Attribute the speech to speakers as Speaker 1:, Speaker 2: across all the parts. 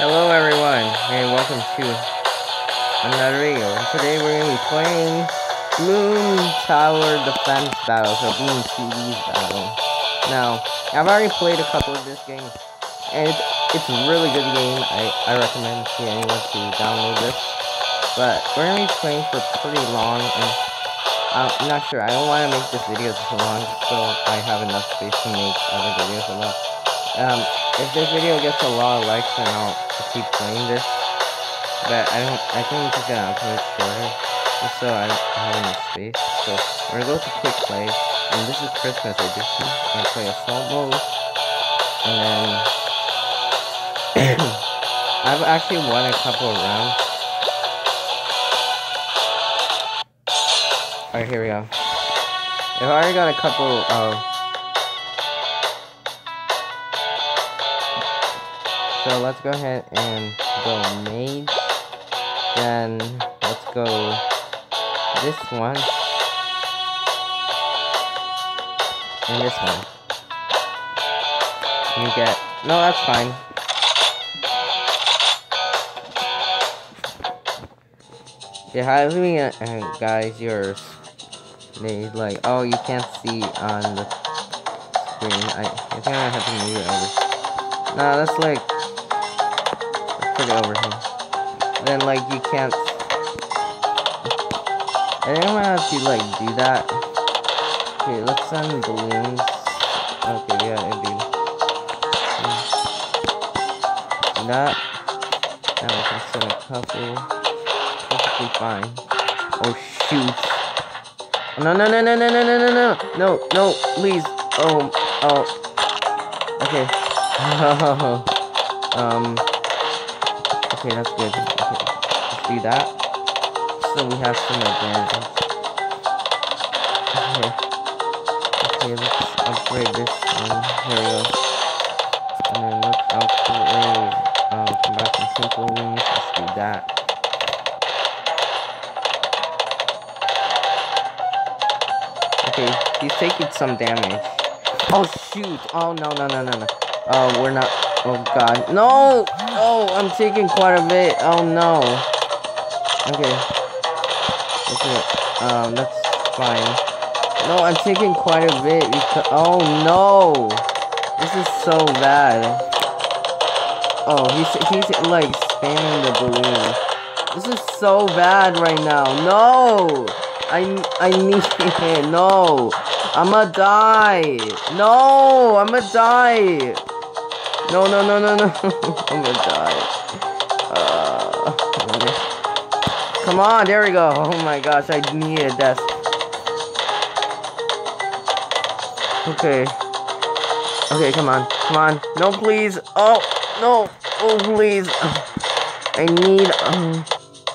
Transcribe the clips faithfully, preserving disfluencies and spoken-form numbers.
Speaker 1: Hello everyone, and welcome to another video. And today we're going to be playing Bloons Tower Defense Battle, so Bloons T V's Battle. Now, I've already played a couple of this game, and it's, it's a really good game. I, I recommend to anyone to download this. But we're going to be playing for pretty long, and I'm not sure. I don't want to make this video too long, so I have enough space to make other videos about. Um, if this video gets a lot of likes, then I'll keep playing this. But I don't. I think I'm just gonna upload it shorter, just so I don't have enough space. So we're gonna go to quick play, and this is Christmas edition. I play assault mode, and then I've actually won a couple of rounds. Alright, here we go. I've already got a couple of. So let's go ahead and go mage. Then let's go this one. And this one. You get no, that's fine. Yeah, how do we uh, guys yours? They like oh you can't see on the screen. I I think I have to move it over. No, that's like put it over here. Then like you can't. I think I'm gonna have to like do that. Okay, let's send balloons. Okay, yeah, it'd be that. Now we can send a couple. Perfectly fine. Oh shoot! No no no no no no no no no no no please. Oh oh. Okay. um. Okay, that's good. Okay, let's do that. So we have some advantage. Okay. Okay, let's upgrade this one. Here we go. And then let's upgrade um combat some simple wings. Let's do that. Okay, he's taking some damage. Oh shoot! Oh no no no no no. Oh, we're not. Oh god. No! Oh, I'm taking quite a bit. Oh no. Okay. Okay. Um, that's fine. No, I'm taking quite a bit because. Oh no! This is so bad. Oh, he's he's like spamming the balloon. This is so bad right now. No! I I need it. No! I'ma die. No! I'ma die. No, no, no, no, no. I'm gonna die. Uh, come on, there we go. Oh my gosh, I needed that. Okay. Okay, come on. Come on. No, please. Oh, no. Oh, please. I need... Um...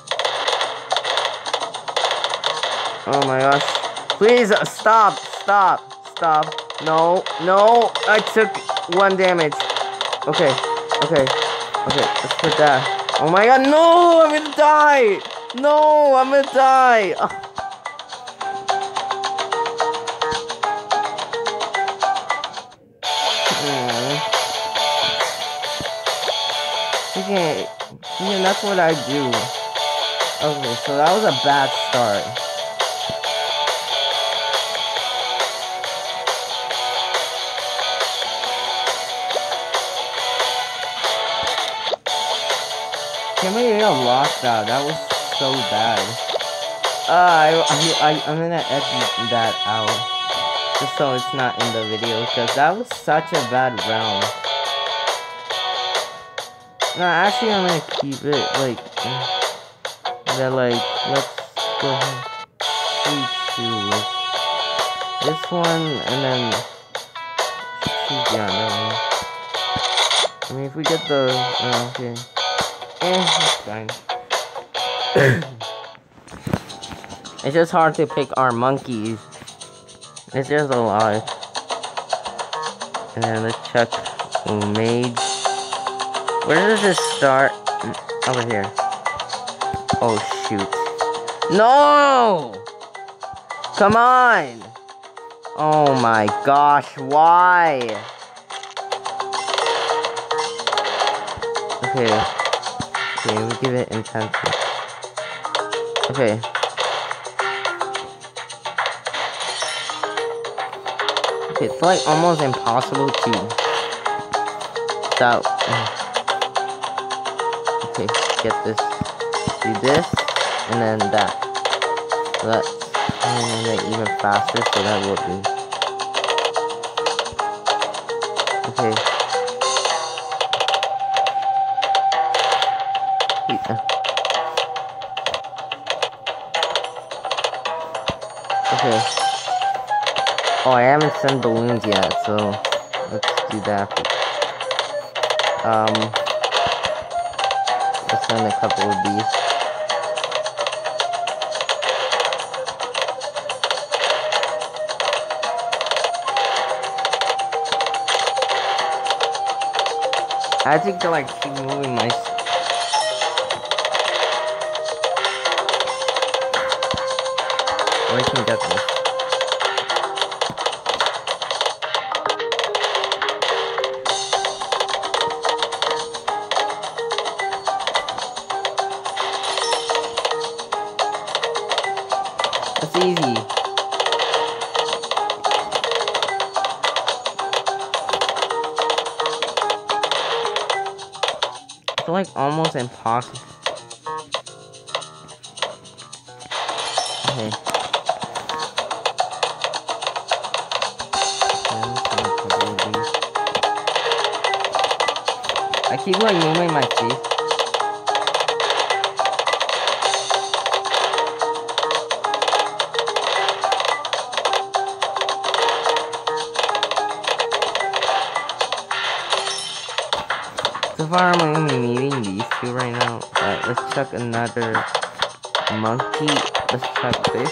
Speaker 1: Oh my gosh. Please, uh, stop. Stop. Stop. No. No. I took one damage. Okay, okay, okay, let's put that. Oh my god, no! I'm gonna die! No, I'm gonna die! Oh. Mm. Okay, yeah, that's what I do. Okay, so that was a bad start. Can't believe I lost that. That was so bad. Uh, I, I, I, I'm gonna edit that out. Just so it's not in the video. Because that was such a bad round. No, actually I'm gonna keep it, like... That, like, let's go ahead. We choose this one, and then... Choose the other one. I mean, if we get the... Uh, okay. Eh, it's fine. It's just hard to pick our monkeys. It's just a lot. And then let's check mage. Where does this start? Over here. Oh shoot. No! Come on! Oh my gosh, why? Okay. Okay, we give it intensity. Okay. Okay, it's like almost impossible to without. Okay, get this, do this, and then that. So that's and then even faster, so that will be. Okay. Yeah. Okay. Oh, I haven't sent balloons yet, so let's do that. Um, let's send a couple of these. I think to like keep moving my. Or I can get this. That's easy. It's like almost impossible. Okay. I keep like moving my face. So far I'm only needing these two right now. Alright, let's check another monkey. Let's check this.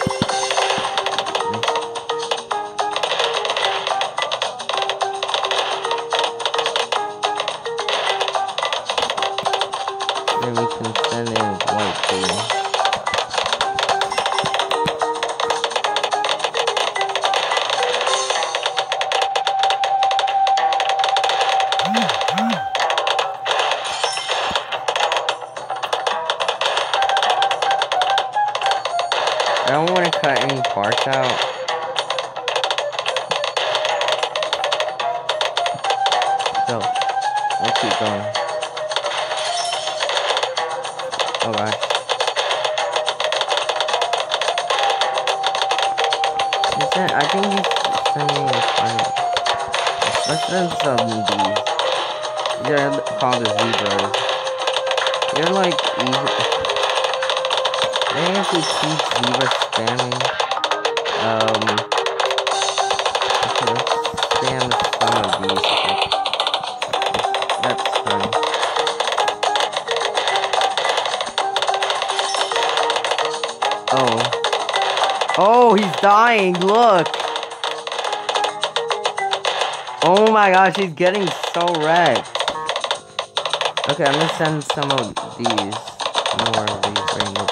Speaker 1: Then we can send in white thing. I don't want to cut any parts out. So, let's keep going. Oh gosh. He sent, I think he's sending a final. Let's send some of these. They're called the zebras. They're like easy. I think if we keep zebra spamming, um, okay, let's spam some of these. That's fine. Oh. Oh, he's dying, look! Oh my gosh, he's getting so wrecked. Okay, I'm gonna send some of these. More of these rainbows.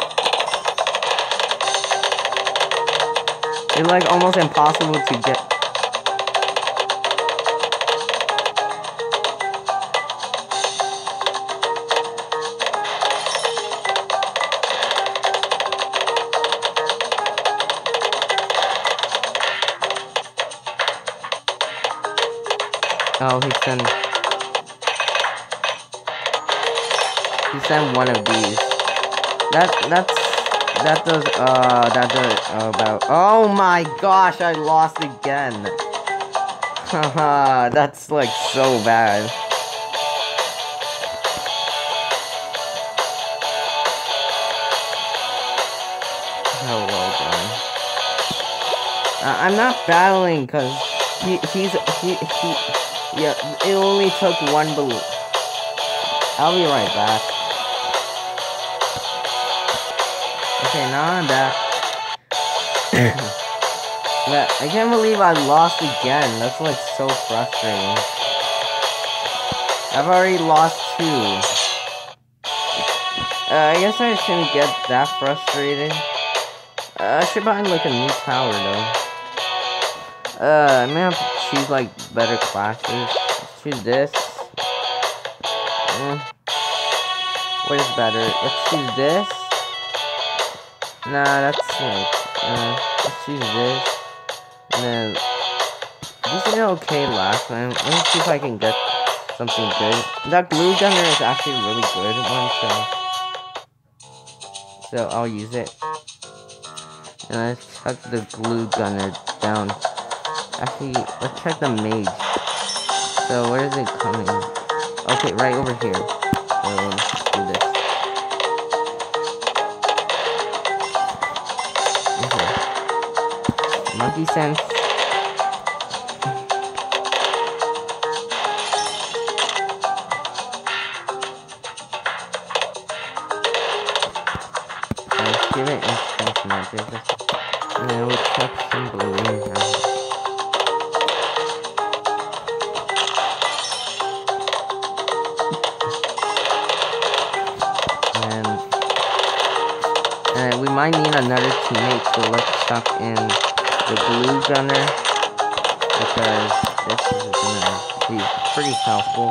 Speaker 1: It's like almost impossible to get. Oh, he sent. He sent one of these. That that's. That does, uh, that does, uh, about, oh my gosh, I lost again. Haha, that's, like, so bad. Oh, well done. Uh, I'm not battling, because he, he's, he, he, yeah, it only took one balloon. I'll be right back. Okay, now I'm back. But I can't believe I lost again. That's like so frustrating. I've already lost two. Uh, I guess I shouldn't get that frustrated. Uh, I should buy like a new tower though. Uh, I may have to choose like better classes. Let's choose this. Mm. What is better? Let's choose this. Nah, that's like, uh, let's choose this. And then, these did okay last time. Let me see if I can get something good. That glue gunner is actually a really good one, so, so I'll use it. And let's chuck the glue gunner down. Actually, let's check the mage. So, where is it coming? Okay, right over here. So, let's do this. Okay. Monkey sense. Let's give it instant magic. And then we'll check some balloons now. And, and we might need another teammate, so let's chuck in the glue gunner, because this is gonna be pretty helpful.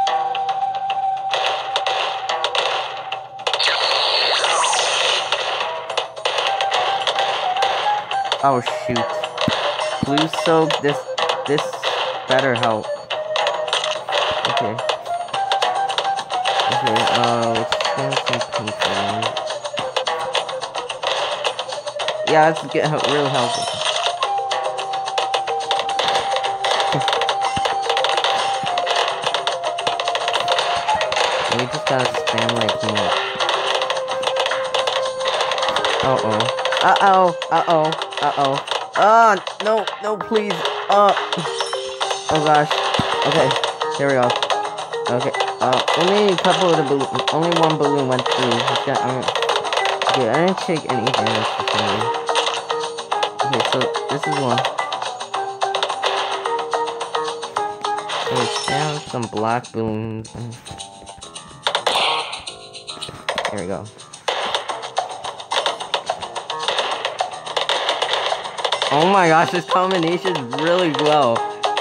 Speaker 1: Oh shoot. Blue soap, this this better help. Okay. Okay, uh let's spend some pink on. Yeah, let's get help, real helpful. We just gotta spam like more. Uh oh. Uh oh. Uh oh. Uh oh. Oh no, no, please. Uh oh gosh. Okay, here we go. Okay. Uh, only a couple of the balloon. Only one balloon went through. It's got, um, okay, I didn't take any damage for some reason. Okay, so this is one. Okay, down some black balloons. There we go. Oh my gosh, this combination is really well.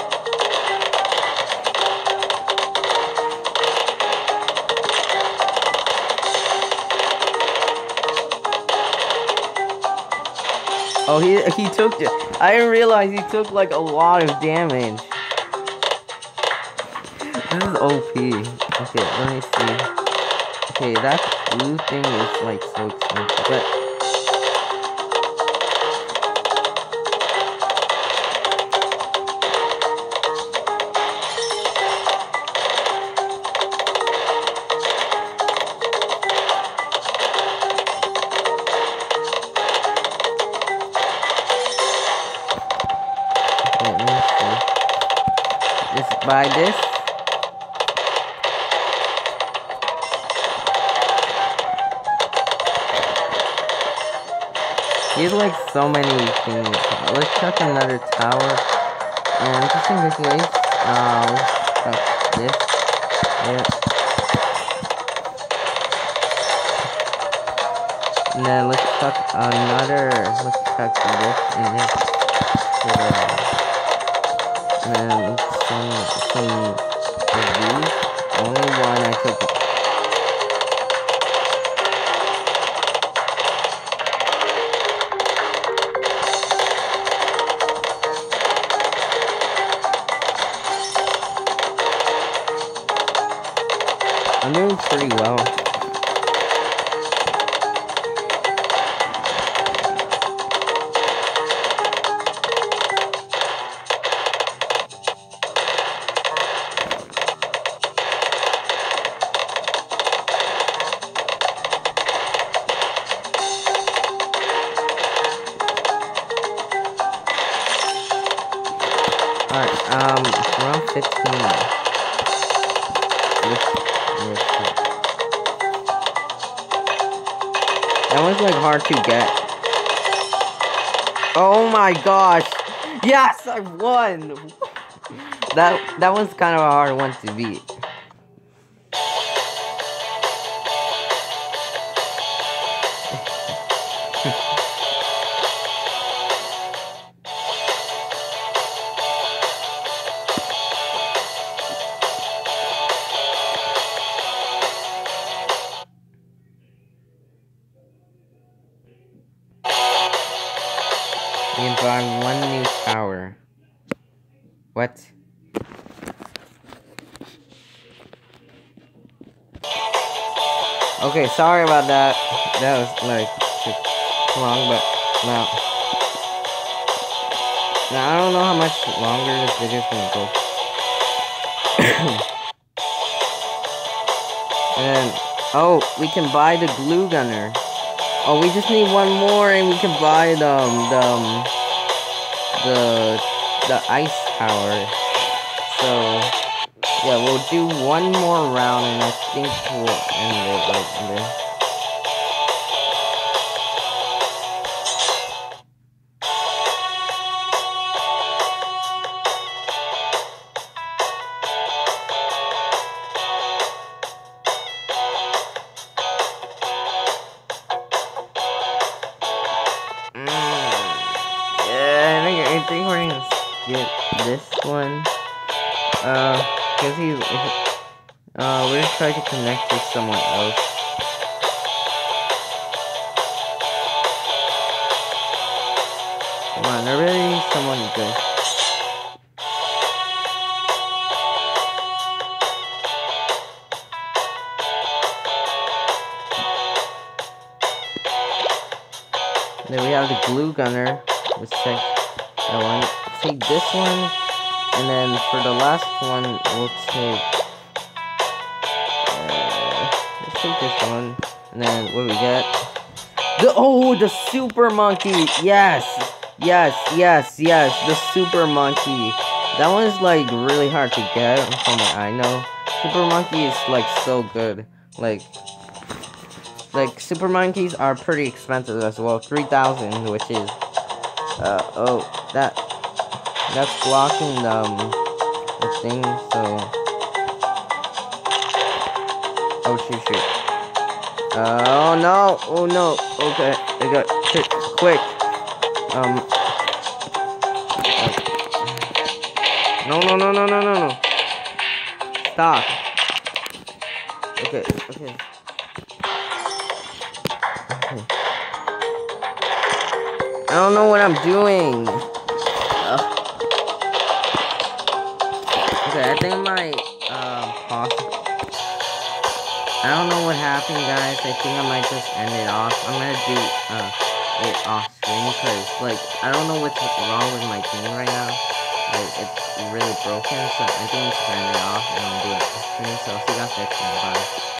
Speaker 1: Oh, he he took it. I didn't realize he took like a lot of damage. This is O P. Okay, let me see. Okay, that blue thing is like so expensive, but. Buy this. He's like so many things. Let's chuck another tower. And just in case, uh, let's chuck this. Yeah. And then let's chuck another. Let's chuck this in there. And then some some of these. Only one I took. I'm doing pretty well. Alright, um, around fifteen now. This, this, that one's like hard to get. Oh my gosh! Yes, I won! that that one's kind of a hard one to beat. We can buy one new tower. What? Okay, sorry about that. That was like too long, but now, now I don't know how much longer this video is gonna go. And then, oh, we can buy the glue gunner. Oh, we just need one more, and we can buy the um, the um, the the ice tower. So yeah, we'll do one more round, and I think we'll end it right there. Yeah, I think, I think we're gonna skip this one. Uh, cause he's, uh, we're just trying to connect with someone else. Come on, I really need someone good. Then we have the glue gunner. Let's take that one. Take this one. And then for the last one, we'll take, uh, let's take this one. And then what do we get? The, oh, the super monkey. Yes, yes, yes, yes. The super monkey. That one's like really hard to get from what I know. Super monkey is like so good. Like, like super monkeys are pretty expensive as well. three thousand, which is, uh, oh, that. That's blocking the, um, the thing, so... Oh, shoot, shoot. Uh, oh, no! Oh, no! Okay, I got hit quick. Um... No, no, no, no, no, no, no. Stop. Okay, okay. Okay. I don't know what I'm doing. Ugh. Okay, I think my, uh, pause. I don't know what happened, guys. I think I might just end it off. I'm gonna do, uh, it off screen, because, like, I don't know what's wrong with my game right now. Like, it's really broken, so I think we should end it off, and I'll do it off screen. So, see you guys next time. Bye.